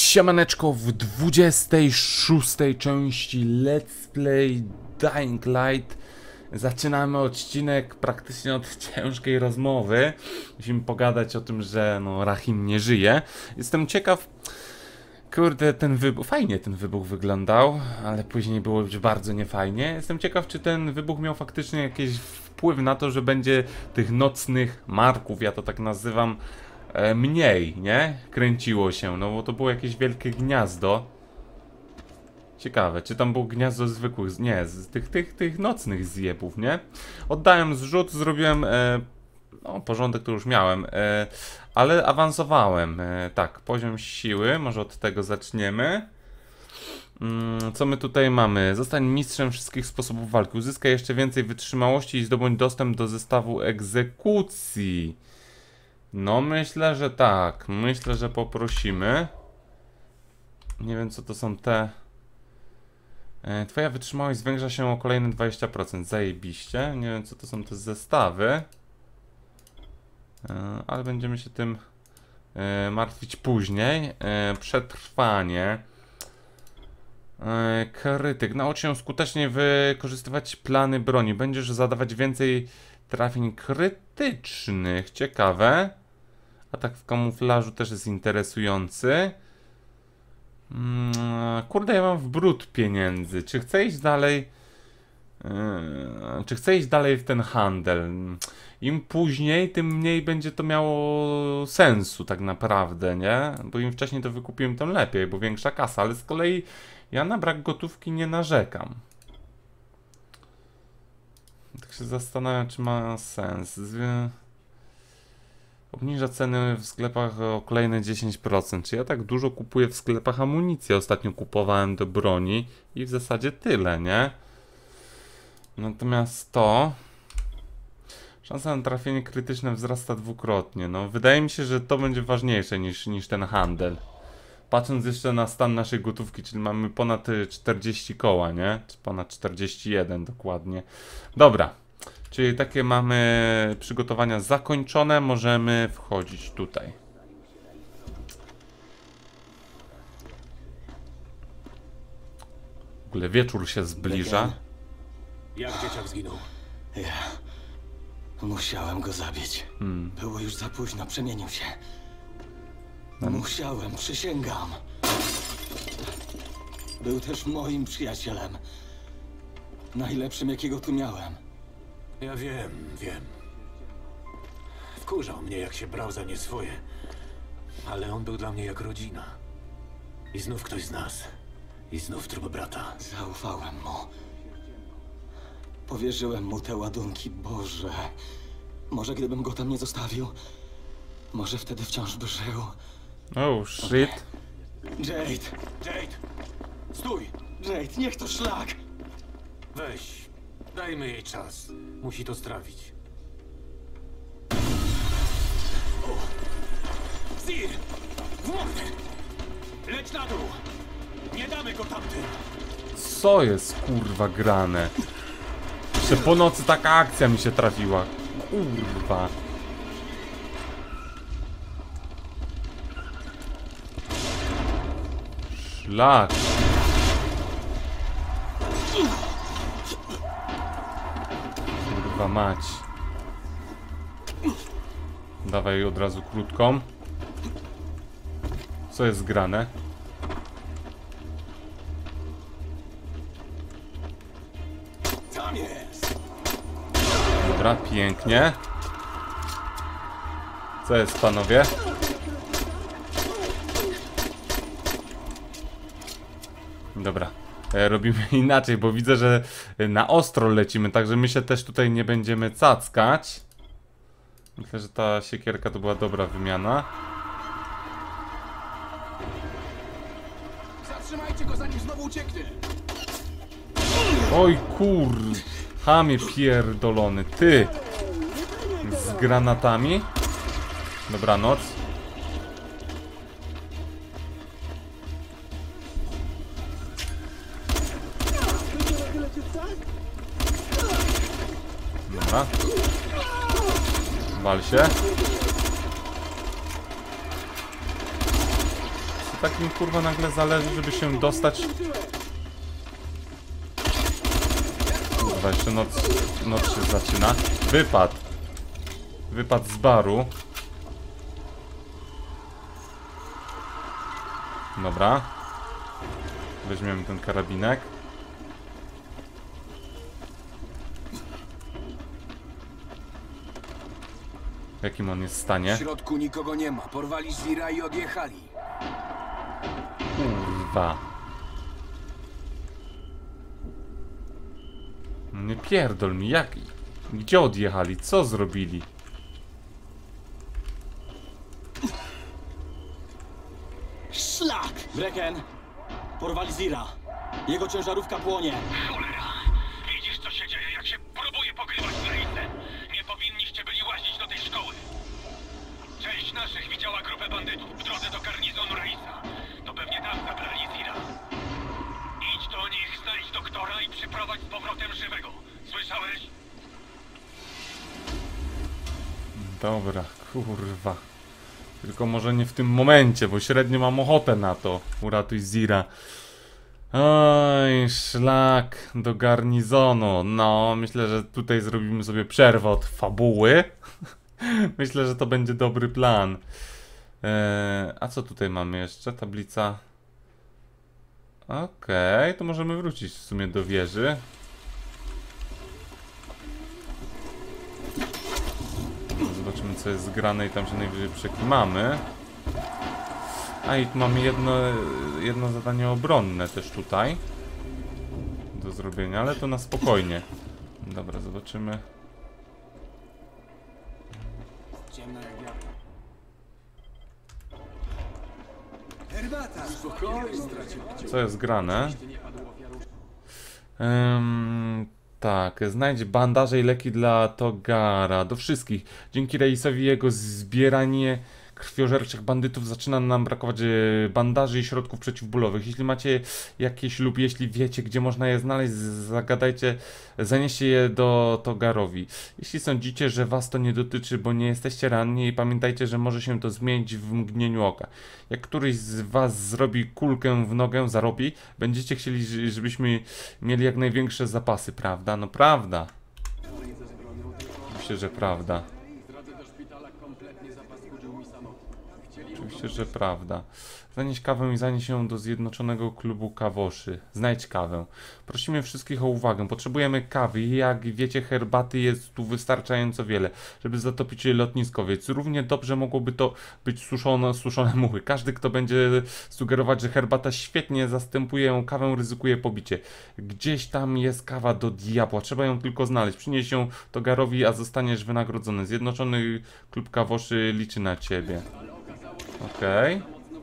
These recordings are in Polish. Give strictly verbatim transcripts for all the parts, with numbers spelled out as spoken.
Siemaneczko w dwudziestej szóstej części Let's Play Dying Light. Zaczynamy odcinek praktycznie od ciężkiej rozmowy. Musimy pogadać o tym, że no, Rahim nie żyje. Jestem ciekaw. Kurde, ten wybuch, fajnie ten wybuch wyglądał, ale później było już bardzo niefajnie. Jestem ciekaw, czy ten wybuch miał faktycznie jakiś wpływ na to, że będzie tych nocnych marków, ja to tak nazywam, e, mniej, nie? Kręciło się, no bo to było jakieś wielkie gniazdo. Ciekawe, czy tam było gniazdo zwykłych, nie, z tych, tych, tych nocnych zjebów, nie? Oddałem zrzut, zrobiłem, e, no porządek to już miałem, e, ale awansowałem, e, tak, poziom siły, może od tego zaczniemy. Mm, co my tutaj mamy? Zostań mistrzem wszystkich sposobów walki, uzyskaj jeszcze więcej wytrzymałości i zdobądź dostęp do zestawu egzekucji. No myślę, że tak, myślę, że poprosimy. Nie wiem, co to są te... Twoja wytrzymałość zwiększa się o kolejne dwadzieścia procent. Zajebiście. Nie wiem, co to są te zestawy. Ale będziemy się tym martwić później. Przetrwanie. Krytyk. Naucz się skutecznie wykorzystywać plany broni. Będziesz zadawać więcej trafień krytycznych. Ciekawe. Atak w kamuflażu też jest interesujący. Hmm, kurde, ja mam w brud pieniędzy. Czy chcę iść dalej? Yy, czy chcę iść dalej w ten handel? Im później, tym mniej będzie to miało sensu tak naprawdę, nie? Bo im wcześniej to wykupiłem, tym lepiej, bo większa kasa. Ale z kolei ja na brak gotówki nie narzekam. Tak się zastanawiam, czy ma sens. Zwie... Obniża ceny w sklepach o kolejne dziesięć procent. Czy ja tak dużo kupuję w sklepach amunicję? Ostatnio kupowałem do broni i w zasadzie tyle, nie? Natomiast to... Szansa na trafienie krytyczne wzrasta dwukrotnie. No, wydaje mi się, że to będzie ważniejsze niż, niż ten handel. Patrząc jeszcze na stan naszej gotówki, czyli mamy ponad czterdzieści koła, nie? Czy ponad czterdzieści jeden dokładnie. Dobra. Czyli takie mamy przygotowania zakończone, możemy wchodzić tutaj. W ogóle wieczór się zbliża. Jak dzieciak zginął? Ja musiałem go zabić. Hmm. Było już za późno, przemienił się. Hmm. Musiałem, przysięgam. Był też moim przyjacielem. Najlepszym, jakiego tu miałem. Ja wiem, wiem. Wkurzał mnie, jak się brał za nie swoje. Ale on był dla mnie jak rodzina. I znów ktoś z nas. I znów trup brata. Zaufałem mu. Powierzyłem mu te ładunki. Boże. Może gdybym go tam nie zostawił, może wtedy wciąż by żył. Oh shit. Jade! Jade! Stój! Jade, niech to szlak! Weź. Dajmy jej czas. Musi to strawić. Zir! W mordę! Leć na dół! Nie damy go tamtym! Co jest kurwa grane? Jeszcze po nocy taka akcja mi się trafiła. Kurwa. Szlak. Kurwa mać. Dawaj od razu krótką. Co jest grane? Tam jest! Dobra, pięknie. Co jest, panowie? Dobra, e, robimy inaczej, bo widzę, że na ostro lecimy, także my się też tutaj nie będziemy cackać. Myślę, że ta siekierka to była dobra wymiana. Zatrzymajcie go, zanim znowu ucieknie! Oj kur... Chamie pierdolony, ty! Z granatami. Dobranoc. Dobra. Wal się. tak im kurwa nagle zależy, żeby się dostać. Kurwa, jeszcze noc, noc się zaczyna. Wypad. Wypad z baru. Dobra. Weźmiemy ten karabinek. W jakim on jest w stanie? W środku nikogo nie ma. Porwali Zira i odjechali. Kurwa. Nie pierdol mi, jak? Gdzie odjechali? Co zrobili? Szlak! Brecken! Porwali Zira. Jego ciężarówka płonie. Cholera! Widzisz, co się dzieje, jak się próbuje pokrywać z Raisem? Nie powinniście byli łazić do tej szkoły. Część naszych widziała grupę bandytów w drodze do garnizonu Raisa. To pewnie tam zabrali Zira. Idź do nich, znajdź doktora i przyprowadź z powrotem żywego. Słyszałeś? Dobra, kurwa. Tylko może nie w tym momencie, bo średnio mam ochotę na to. Uratuj Zira. Oj, szlak do garnizonu. No, myślę, że tutaj zrobimy sobie przerwę od fabuły. Myślę, że to będzie dobry plan. Eee, a co tutaj mamy jeszcze? Tablica. Okej, okay, to możemy wrócić w sumie do wieży. Zobaczymy, co jest zgrane i tam się najwyżej przekimamy. A i tu mamy jedno, jedno zadanie obronne też tutaj do zrobienia, ale to na spokojnie. Dobra, zobaczymy. Co jest grane? Um, tak, znajdź bandaże i leki dla Togara. Do wszystkich. Dzięki Reisowi jego zbieranie krwiożerczych bandytów zaczyna nam brakować bandaży i środków przeciwbólowych. Jeśli macie jakieś lub jeśli wiecie, gdzie można je znaleźć, zagadajcie, zanieście je do Togarowi. Jeśli sądzicie, że was to nie dotyczy, bo nie jesteście ranni, pamiętajcie, że może się to zmienić w mgnieniu oka. Jak któryś z was zrobi kulkę w nogę, zarobi, będziecie chcieli, żebyśmy mieli jak największe zapasy, prawda? No prawda. Myślę, że prawda. Oczywiście, że prawda. Zanieś kawę i zanieś ją do Zjednoczonego Klubu Kawoszy. Znajdź kawę. Prosimy wszystkich o uwagę. Potrzebujemy kawy i jak wiecie, herbaty jest tu wystarczająco wiele, żeby zatopić lotnisko, więc równie dobrze mogłoby to być suszone, suszone muchy. Każdy, kto będzie sugerować, że herbata świetnie zastępuje kawę, ryzykuje pobicie. Gdzieś tam jest kawa do diabła. Trzeba ją tylko znaleźć. Przynieś ją Togarowi, a zostaniesz wynagrodzony. Zjednoczony Klub Kawoszy liczy na ciebie. Okej.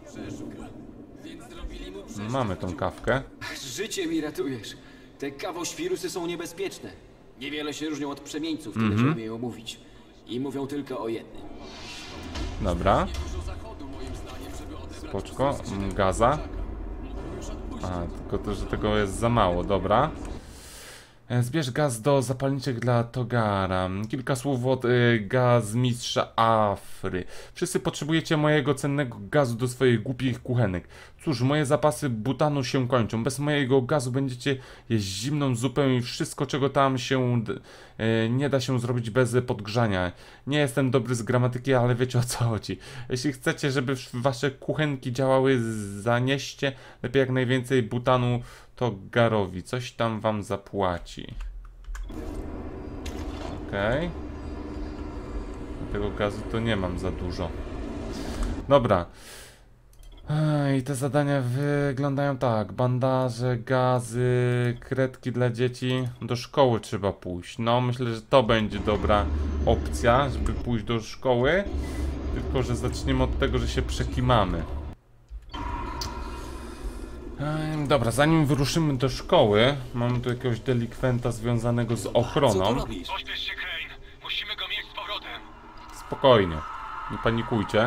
Okay. Mamy tą kawkę. Życie mi ratujesz. Te kawoświrusy są niebezpieczne. Niewiele się różnią od przemieńców, tyle Mhm. że umieją mówić. I mówią tylko o jednym. Dobra. Spoczko. Gaza. A, tylko to, że tego jest za mało. Dobra. Zbierz gaz do zapalniczek dla Togara. Kilka słów od y, gazmistrza Afry. Wszyscy potrzebujecie mojego cennego gazu do swoich głupich kuchenek. Cóż, moje zapasy butanu się kończą. Bez mojego gazu będziecie jeść zimną zupę i wszystko, czego tam się y, nie da się zrobić bez podgrzania. Nie jestem dobry z gramatyki, ale wiecie, o co chodzi. Jeśli chcecie, żeby wasze kuchenki działały, zanieście lepiej jak najwięcej butanu Togarowi. Coś tam wam zapłaci. Okej. Okay. Tego gazu to nie mam za dużo. Dobra. I te zadania wyglądają tak. Bandaże, gazy, kredki dla dzieci. Do szkoły trzeba pójść. No, myślę, że to będzie dobra opcja, żeby pójść do szkoły. Tylko, że zaczniemy od tego, że się przekimamy. Dobra, zanim wyruszymy do szkoły, mamy tu jakiegoś delikwenta związanego z ochroną. Pośpiesz się, Crane. Musimy go mieć z powrotem. Spokojnie, nie panikujcie.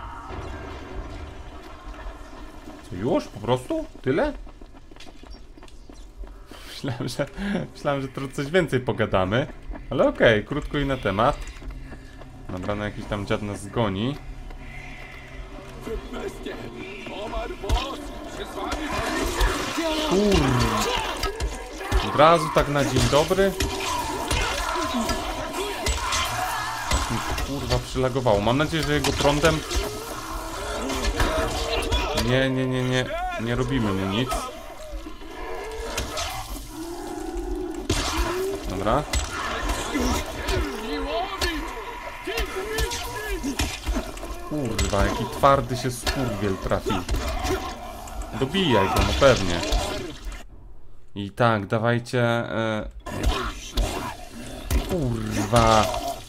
Co, już? Po prostu? Tyle? Myślałem, że, myślałem, że trochę coś więcej pogadamy. Ale okej, okay, krótko i na temat. Dobra, no jakiś tam dziad nas zgoni. Bestie! Omar Kurwa. Od razu tak na dzień dobry. Tak mi kurwa przylagowało. Mam nadzieję, że jego prądem... Nie, nie, nie, nie. Nie robimy mu nic. Dobra. Kurwa, jaki twardy się skurwiel trafił. Dobijaj go, no pewnie. I tak, dawajcie... E... Kurwa.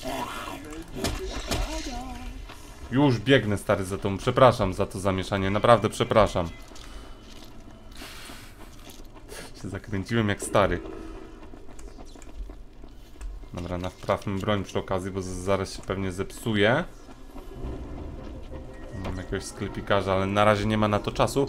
Już biegnę, stary, za tą. Przepraszam za to zamieszanie, naprawdę przepraszam. Się zakręciłem jak stary. Dobra, naprawmy broń przy okazji, bo zaraz się pewnie zepsuje. Mam jakiegoś sklepikarza, ale na razie nie ma na to czasu.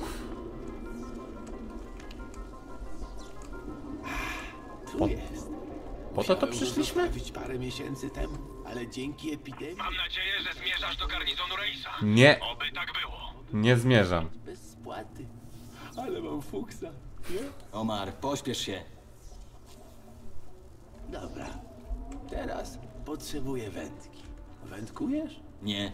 Po, po to to przyszliśmy? Parę miesięcy temu, ale dzięki epidemii... Mam nadzieję, że zmierzasz do garnizonu Raisa. Nie, Oby tak było. nie zmierzam. Bez spłaty. Ale mam fuksa, nie? Omar, pośpiesz się. Dobra. Teraz potrzebuję wędki. Wędkujesz? Nie.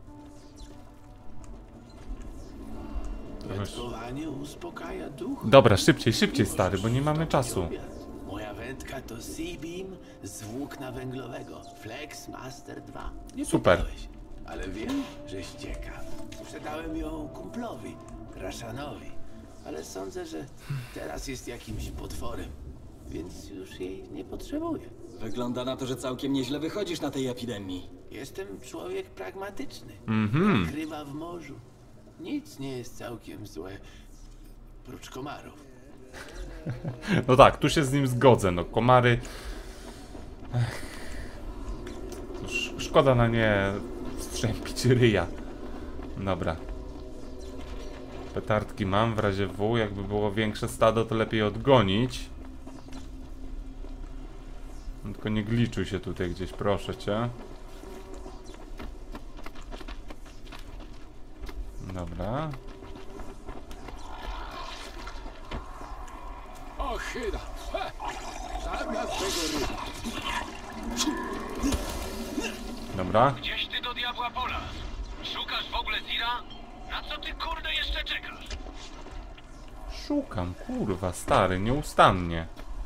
Wędkowanie uspokaja duch. Dobra, szybciej, szybciej, stary, bo nie mamy czasu. Moja wędka to Seabeam z włókna węglowego. Flex Master dwa. Nie Super. pytałeś, ale wiem, żeś ciekaw. Sprzedałem ją kumplowi, Rashanowi. Ale sądzę, że teraz jest jakimś potworem. Więc już jej nie potrzebuję. Wygląda na to, że całkiem nieźle wychodzisz na tej epidemii. Jestem człowiek pragmatyczny. Mhm. Jak ryba w morzu. Nic nie jest całkiem złe. Prócz komarów. No tak, tu się z nim zgodzę, no komary... Ech. Sz szkoda na nie strzępić ryja. Dobra. Petardki mam w razie W, jakby było większe stado, to lepiej odgonić. No, tylko nie gliczuj się tutaj gdzieś, proszę cię. Dobra. O chyba! Żadna z tego ryba. Dobra. Gdzieś ty do diabła polaz? Szukasz w ogóle Zira? Na co ty kurde jeszcze czekasz? Szukam, kurwa, stary, nieustannie.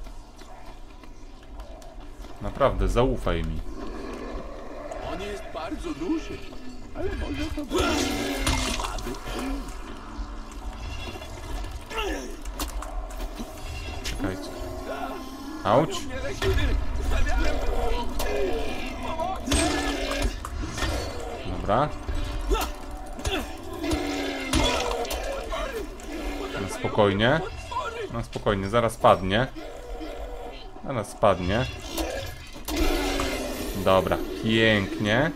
Naprawdę, zaufaj mi. On jest bardzo duży, ale może to być. Czekajcie. Auć. Dobra. Na spokojnie. Na spokojnie, zaraz padnie. Zaraz padnie. Dobra, pięknie.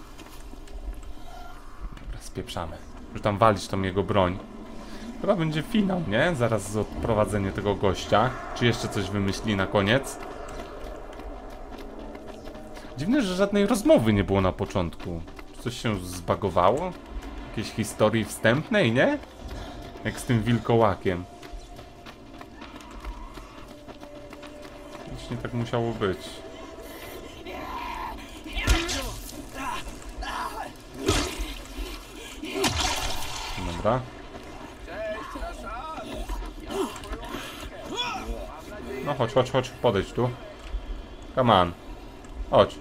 Dobra, spieprzamy. Już tam walić tą jego broń. Chyba będzie finał, nie? Zaraz z odprowadzenie tego gościa. Czy jeszcze coś wymyśli na koniec? Dziwne, że żadnej rozmowy nie było na początku. Czy coś się zbagowało? Jakiejś historii wstępnej, nie? Jak z tym wilkołakiem. Właśnie tak musiało być. Dobra. No chodź, chodź, chodź, podejdź tu. Come on. Chodź.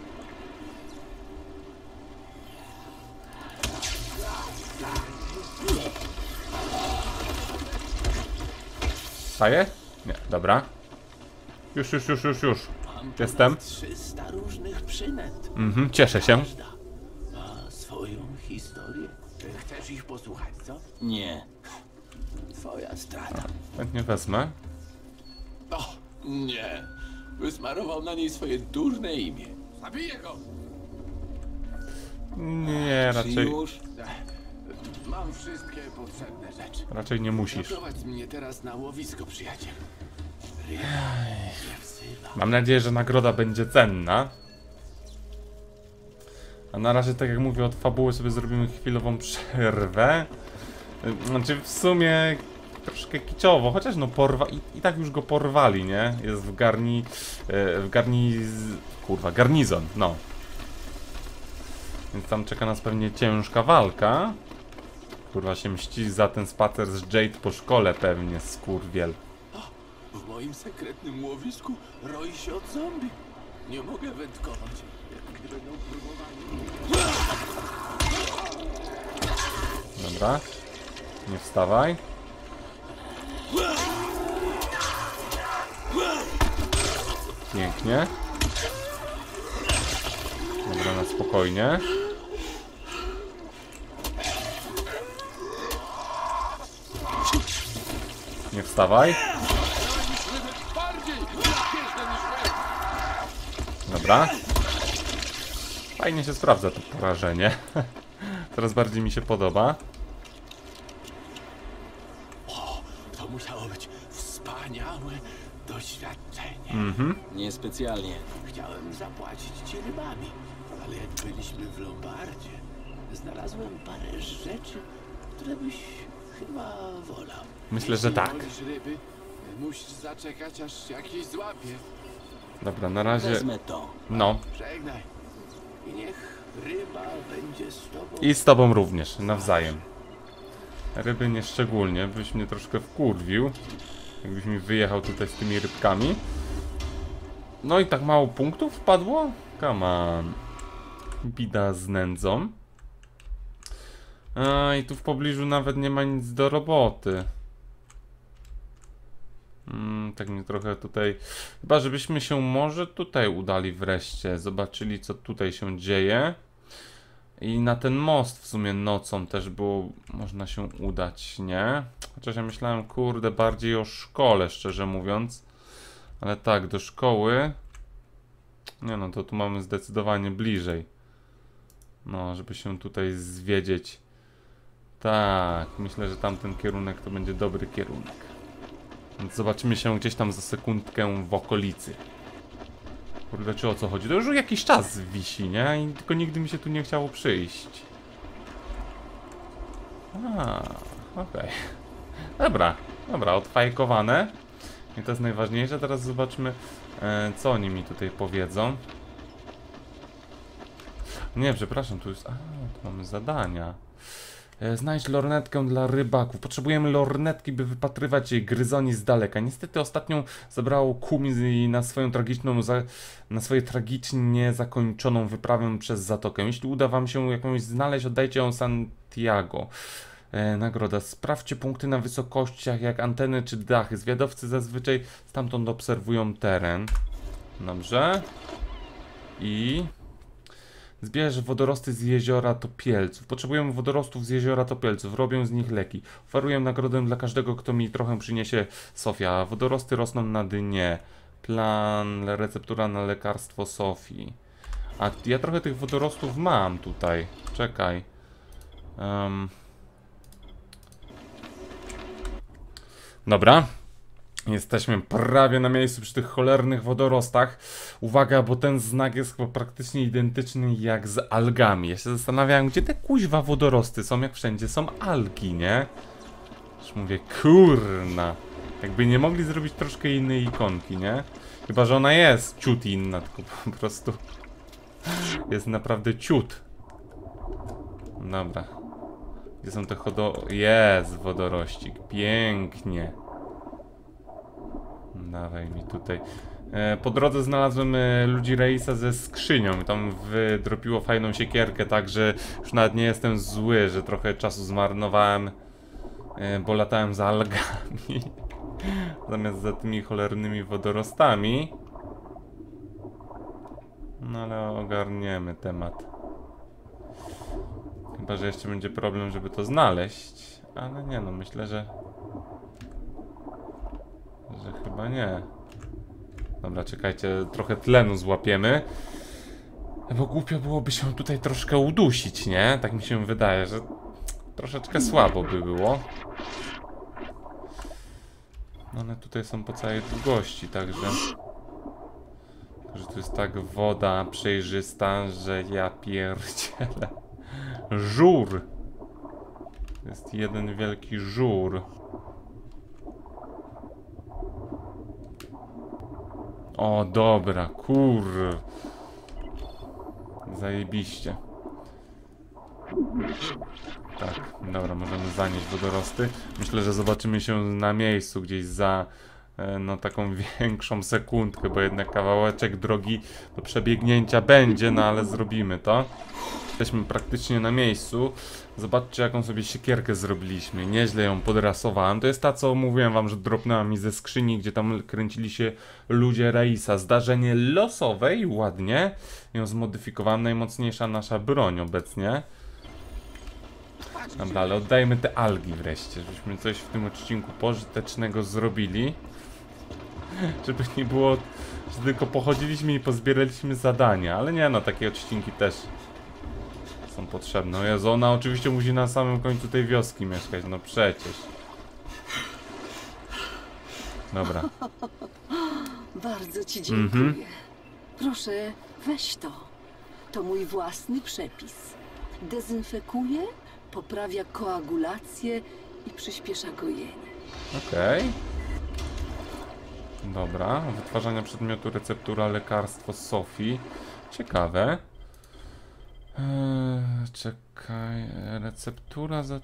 Staje? Nie, dobra. Już, już, już, już, już. Jestem. trzysta różnych przynęt. Mhm, cieszę się. Każda ma swoją historię. Chcesz ich posłuchać, co? Nie. Twoja strata. Chętnie wezmę. O, nie. Wysmarował na niej swoje durne imię. Zabiję go! Nie, Czy raczej, już? Mam wszystkie potrzebne rzeczy. raczej nie musisz. Zaprowadź mnie teraz na łowisko, przyjaciel. Ryba nie wzywa. Mam nadzieję, że nagroda będzie cenna. A na razie, tak jak mówię, od fabuły sobie zrobimy chwilową przerwę. Znaczy, w sumie troszkę kiczowo, chociaż no porwa... I, i tak już go porwali, nie? Jest w garni... Yy, w garni... Kurwa, garnizon, no. Więc tam czeka nas pewnie ciężka walka. Kurwa się mści za ten spacer z Jade po szkole pewnie, skurwiel. W moim sekretnym łowisku roi się od zombie. Nie mogę wędkować. Jak gdy będą próbowali... Dobra. Nie wstawaj. Pięknie. Dobra, na spokojnie. Nie wstawaj. Dobra. Fajnie się sprawdza to porażenie. Coraz bardziej mi się podoba. O, to musiało być wspaniałe doświadczenie. Mhm. Niespecjalnie. Chciałem zapłacić ci rybami, ale jak byliśmy w Lombardzie, znalazłem parę rzeczy, które byś chyba wolał. Myślę, że tak. Wolisz ryby? Musisz zaczekać, aż jakiś złapie. Dobra, na razie... Wezmę to. No. Żegnaj. I niech ryba będzie z tobą. I z tobą również, nawzajem. Ryby nie szczególnie, byś mnie troszkę wkurwił. Jakbyś mi wyjechał tutaj z tymi rybkami. No i tak mało punktów wpadło? Come on. Bida z nędzą. A, i tu w pobliżu nawet nie ma nic do roboty. Mm, tak mnie trochę tutaj... Chyba żebyśmy się może tutaj udali wreszcie. Zobaczyli co tutaj się dzieje. I na ten most w sumie nocą też było... Można się udać, nie? Chociaż ja myślałem, kurde, bardziej o szkole, szczerze mówiąc. Ale tak, do szkoły... Nie no, to tu mamy zdecydowanie bliżej. No, żeby się tutaj zwiedzieć. Tak, myślę, że tamten kierunek to będzie dobry kierunek. Więc zobaczymy się gdzieś tam za sekundkę w okolicy. Kurde, czy o co chodzi? To już jakiś czas wisi, nie? I tylko nigdy mi się tu nie chciało przyjść. A, okej. Okay. Dobra, dobra, odfajkowane. I to jest najważniejsze. Teraz zobaczmy, e, co oni mi tutaj powiedzą. Nie, przepraszam, tu jest... A, tu mamy zadania. E, znajdź lornetkę dla rybaków. Potrzebujemy lornetki, by wypatrywać jej gryzoni z daleka. Niestety ostatnią zabrało Kumi na swoją tragiczną, za, na swoje tragicznie zakończoną wyprawę przez zatokę. Jeśli uda wam się jakąś znaleźć, oddajcie ją Santiago. E, nagroda. Sprawdźcie punkty na wysokościach, jak anteny czy dachy. Zwiadowcy zazwyczaj stamtąd obserwują teren. Dobrze. I... Zbierz wodorosty z jeziora Topielców. Potrzebujemy wodorostów z jeziora Topielców. Robię z nich leki. Oferuję nagrodę dla każdego, kto mi trochę przyniesie Sofia. Wodorosty rosną na dynie. Plan, receptura na lekarstwo Sofii. A ja trochę tych wodorostów mam tutaj. Czekaj. Um. Dobra. Jesteśmy prawie na miejscu przy tych cholernych wodorostach. Uwaga, bo ten znak jest chyba praktycznie identyczny jak z algami. Ja się zastanawiałem, gdzie te kuźwa wodorosty są, jak wszędzie są algi, nie? Już mówię, kurna. Jakby nie mogli zrobić troszkę innej ikonki, nie? Chyba, że ona jest ciut inna, tylko po prostu jest naprawdę ciut. Dobra. Gdzie są te chodo... Jest wodorościk. Pięknie. Dawaj mi tutaj. E, po drodze znalazłem e, ludzi Reisa ze skrzynią. Tam wydropiło fajną siekierkę, także już nawet nie jestem zły, że trochę czasu zmarnowałem, e, bo latałem za algami zamiast za tymi cholernymi wodorostami. No ale ogarniemy temat. Chyba, że jeszcze będzie problem, żeby to znaleźć. Ale nie no, myślę, że... Że chyba nie. Dobra, czekajcie, trochę tlenu złapiemy. Bo głupio byłoby się tutaj troszkę udusić, nie? Tak mi się wydaje, że troszeczkę słabo by było. No one tutaj są po całej długości, także... Że tu jest tak woda przejrzysta, że ja pierdzielę. Żur! To jest jeden wielki żur. O, dobra, kur... Zajebiście. Tak, dobra, możemy zanieść wodorosty. Myślę, że zobaczymy się na miejscu gdzieś za no taką większą sekundkę, bo jednak kawałeczek drogi do przebiegnięcia będzie, no ale zrobimy to. Jesteśmy praktycznie na miejscu. Zobaczcie, jaką sobie siekierkę zrobiliśmy. Nieźle ją podrasowałem. To jest ta, co mówiłem wam, że dropnęła mi ze skrzyni, gdzie tam kręcili się ludzie Raisa. Zdarzenie losowe i ładnie ją zmodyfikowałem. Najmocniejsza nasza broń obecnie. Dobra, ale oddajmy te algi wreszcie, żebyśmy coś w tym odcinku pożytecznego zrobili. Żeby nie było, że tylko pochodziliśmy i pozbieraliśmy zadania. Ale nie no, takie odcinki też są potrzebne. O Jezu, ona oczywiście musi na samym końcu tej wioski mieszkać, no przecież. Dobra. Bardzo ci dziękuję. Mhm. Proszę, weź to. To mój własny przepis. Dezynfekuje, poprawia koagulację i przyspiesza gojenie. Okej. Okay. Dobra, wytwarzania przedmiotu, receptura, lekarstwo Sofii. Ciekawe. Eee, czekaj, receptura za...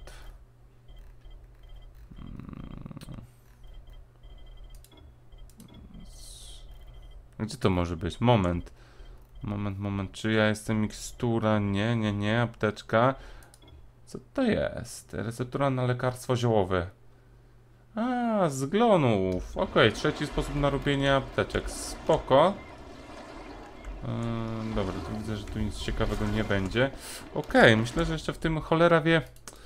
Gdzie to może być? Moment. Moment, moment. Czy ja jestem mikstura? Nie, nie, nie. Apteczka. Co to jest? Receptura na lekarstwo ziołowe. A, z glonów. Okej, okay, trzeci sposób na robienie apteczek. Spoko. Yy, dobra, tu widzę, że tu nic ciekawego nie będzie. Okej, okay, myślę, że jeszcze w tym cholera wie.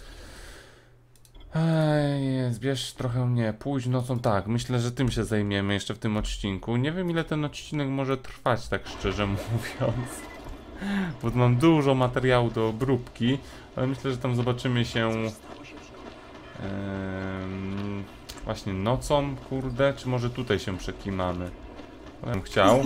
Ej, zbierz trochę mnie. Pójdź nocą, tak. Myślę, że tym się zajmiemy jeszcze w tym odcinku. Nie wiem, ile ten odcinek może trwać, tak szczerze mówiąc. Bo mam dużo materiału do obróbki. Ale myślę, że tam zobaczymy się... Yy, właśnie nocą, kurde. Czy może tutaj się przekimamy? Ja bym chciał.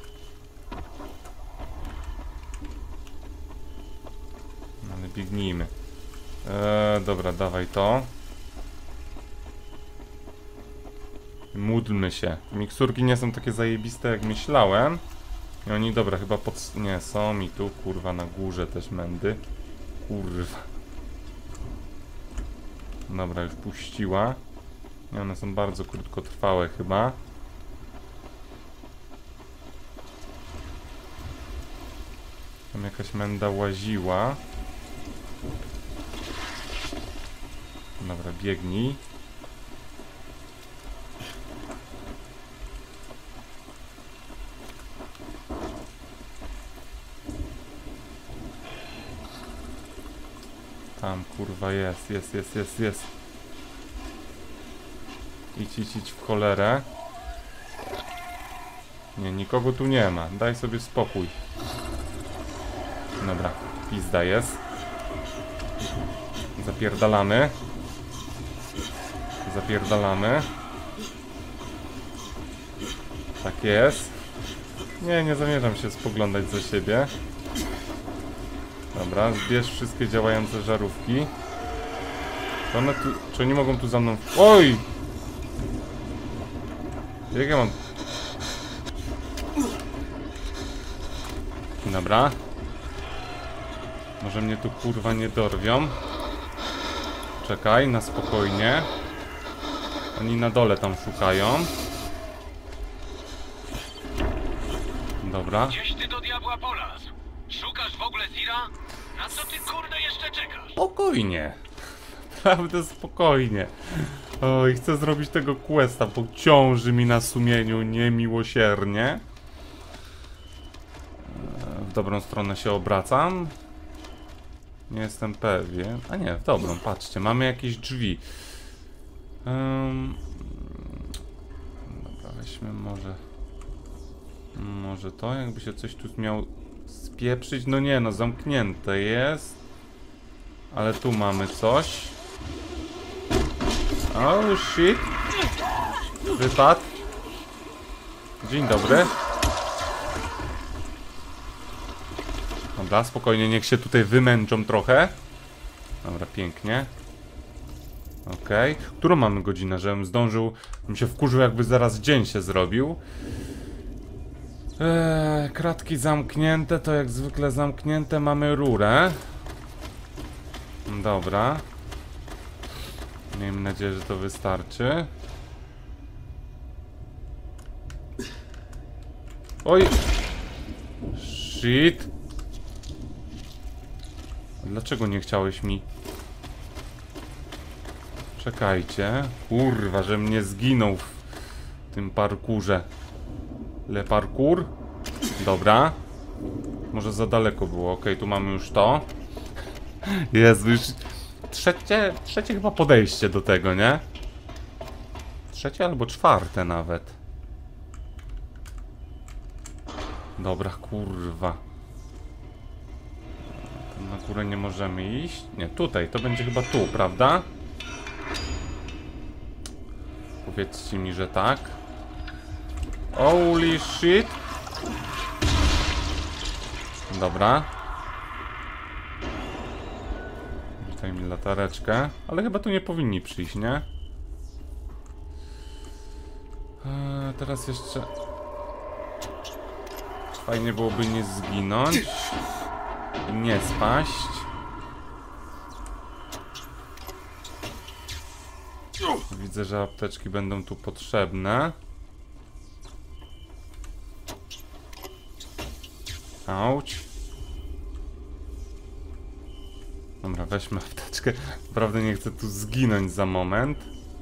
Ale biegnijmy. Eee, dobra, dawaj to. Módlmy się. Miksurki nie są takie zajebiste, jak myślałem. I oni, dobra, chyba pod... Nie, są i tu, kurwa, na górze też mędy. Kurwa. Dobra, już puściła. I one są bardzo krótkotrwałe chyba. Tam jakaś menda łaziła. Dobra, biegnij. Tam kurwa jest, jest, jest, jest, jest. Idź, idź, idź w cholerę. Nie, nikogo tu nie ma. Daj sobie spokój. Dobra, pizda jest. Zapierdalamy. Zapierdalamy. Tak jest. Nie, nie zamierzam się spoglądać za siebie. Dobra, zbierz wszystkie działające żarówki. Czy one tu... Czy oni mogą tu za mną... Oj! Jak ja mam... Dobra. Może mnie tu kurwa nie dorwią. Czekaj, na spokojnie. Oni na dole tam szukają. Dobra. Gdzieś ty do diabła polazł? Szukasz w ogóle Zira? Na co ty kurde jeszcze czekasz? Spokojnie. Naprawdę spokojnie. Oj, chcę zrobić tego questa, bo ciąży mi na sumieniu niemiłosiernie. W dobrą stronę się obracam. Nie jestem pewien. A nie, w dobrą, patrzcie, mamy jakieś drzwi. Um, dobra, weźmy może... Może to, jakby się coś tu miał spieprzyć. No nie, no zamknięte jest. Ale tu mamy coś. Oh shit. Wypad. Dzień dobry. Dobra, spokojnie, niech się tutaj wymęczą trochę. Dobra, pięknie. Okej. Okay. Którą mamy godzinę, żebym zdążył... Bym się wkurzył, jakby zaraz dzień się zrobił. Eee, kratki zamknięte, to jak zwykle zamknięte. Mamy rurę. Dobra. Miejmy nadzieję, że to wystarczy. Oj! Shit! Dlaczego nie chciałeś mi? Czekajcie. Kurwa, że mnie zginął w tym parkurze. Le parkour? Dobra. Może za daleko było. Okej, okay, tu mamy już to. Jezu, już trzecie, trzecie chyba podejście do tego, nie? Trzecie albo czwarte nawet. Dobra, kurwa. Na górę nie możemy iść. Nie, tutaj, to będzie chyba tu, prawda? Powiedzcie mi, że tak. Holy shit. Dobra. Daj mi latareczkę. Ale chyba tu nie powinni przyjść, nie? Eee, teraz jeszcze... Fajnie byłoby nie zginąć. I nie spaść. Widzę, że apteczki będą tu potrzebne. Auć. Dobra, weźmy apteczkę. Naprawdę nie chcę tu zginąć za moment.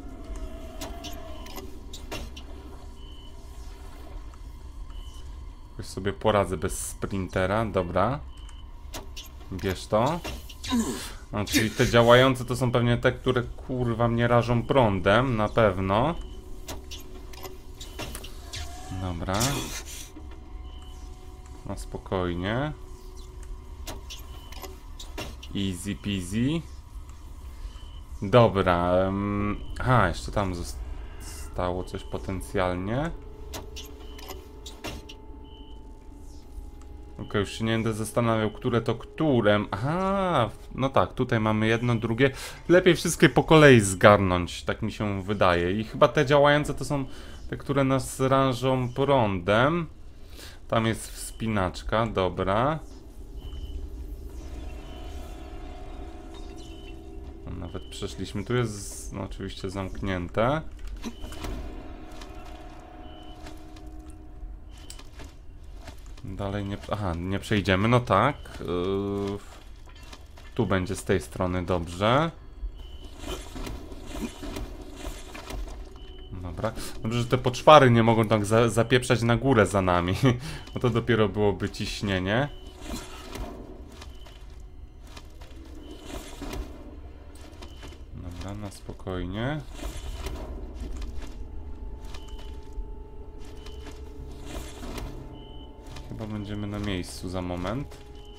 Jakoś sobie poradzę bez sprintera. Dobra. Bierz to. No, czyli te działające to są pewnie te, które kurwa mnie rażą prądem. Na pewno. Dobra. No spokojnie. Easy peasy. Dobra. Um, aha, jeszcze tam zostało coś potencjalnie. Okej, okay, już się nie będę zastanawiał, które to którem. Aha, no tak, tutaj mamy jedno, drugie. Lepiej wszystkie po kolei zgarnąć, tak mi się wydaje. I chyba te działające to są te, które nas rażą prądem. Tam jest wspinaczka, dobra. Nawet przeszliśmy. Tu jest no, oczywiście zamknięte. Dalej nie... Aha, nie przejdziemy. No tak. Yy, tu będzie z tej strony dobrze. Dobra. Dobrze, że te poczwary nie mogą tak za zapieprzać na górę za nami. Bo to dopiero byłoby ciśnienie. Dobra, na spokojnie. Chyba będziemy na miejscu za moment.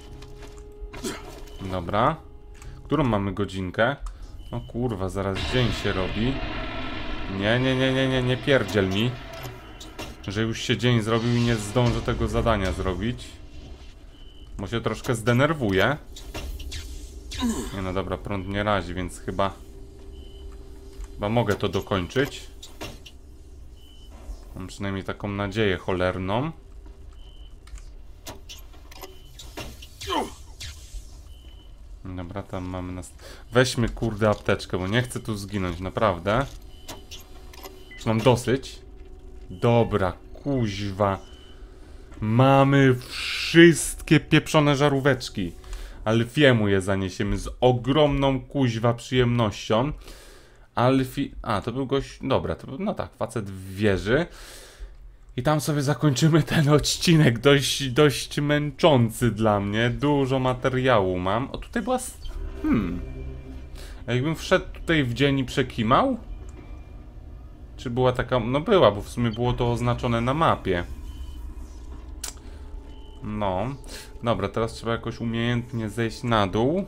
Dobra. Którą mamy godzinkę? No kurwa, zaraz dzień się robi. Nie, nie, nie, nie, nie, nie pierdziel mi. Że już się dzień zrobił i nie zdążę tego zadania zrobić. Bo się troszkę zdenerwuję. Nie no dobra, prąd nie razi, więc chyba... Chyba mogę to dokończyć. Mam przynajmniej taką nadzieję cholerną. Dobra, tam mamy nas... Weźmy kurde apteczkę, bo nie chcę tu zginąć, naprawdę. Już mam dosyć. Dobra, kuźwa. Mamy wszystkie pieprzone żaróweczki. Alfiemu je zaniesiemy z ogromną kuźwa przyjemnością. Alfie... A, to był gość... Dobra, to był... No tak, facet w wieży. I tam sobie zakończymy ten odcinek. Dość, dość męczący dla mnie. Dużo materiału mam. O, tutaj była... Hmm... A jakbym wszedł tutaj w dzień i przekimał? Czy była taka... No była, bo w sumie było to oznaczone na mapie. No. Dobra, teraz trzeba jakoś umiejętnie zejść na dół.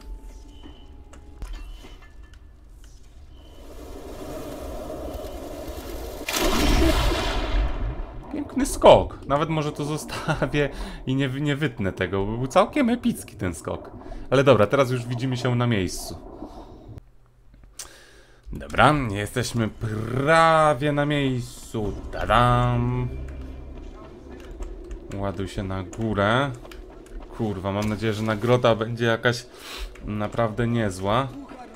Piękny skok. Nawet może to zostawię i nie, nie wytnę tego, bo był całkiem epicki ten skok. Ale dobra, teraz już widzimy się na miejscu. Dobra, jesteśmy prawie na miejscu. Tadam! Ładuj się na górę. Kurwa, mam nadzieję, że nagroda będzie jakaś naprawdę niezła.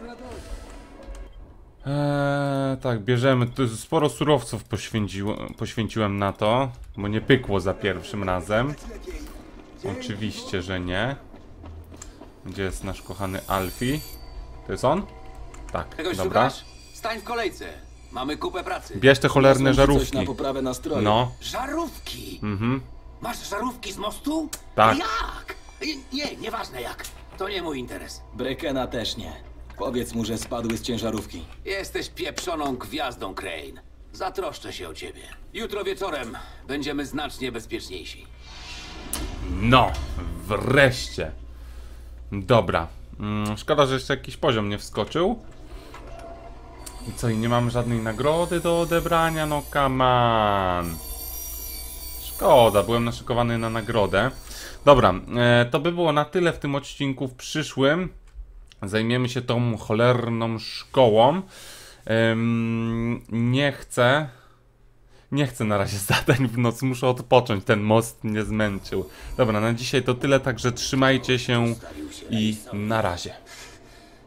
Eee, tak, bierzemy. Tu sporo surowców poświęciłem, poświęciłem na to, bo nie pykło za pierwszym razem. Oczywiście, że nie. Gdzie jest nasz kochany Alfie? To jest on? Tak, Czegoś dobra. szukasz? Stań w kolejce. Mamy kupę pracy. Bierz te cholerne Znalazłem ci żarówki. Coś na poprawę nastroju. No, Żarówki! mhm. Masz żarówki z mostu? Tak. Jak? Nie, nieważne jak. To nie mój interes. Brekena też nie. Powiedz mu, że spadły z ciężarówki. Jesteś pieprzoną gwiazdą, Crane. Zatroszczę się o ciebie. Jutro wieczorem będziemy znacznie bezpieczniejsi. No, wreszcie. Dobra. Mm, szkoda, że jeszcze jakiś poziom nie wskoczył. I co, i nie mamy żadnej nagrody do odebrania? No come on. Szkoda, byłem naszykowany na nagrodę. Dobra, e, to by było na tyle w tym odcinku. W przyszłym zajmiemy się tą cholerną szkołą. Ehm, nie chcę... Nie chcę na razie zadań w noc, muszę odpocząć, ten most mnie zmęczył. Dobra, na dzisiaj to tyle, także trzymajcie się i na razie.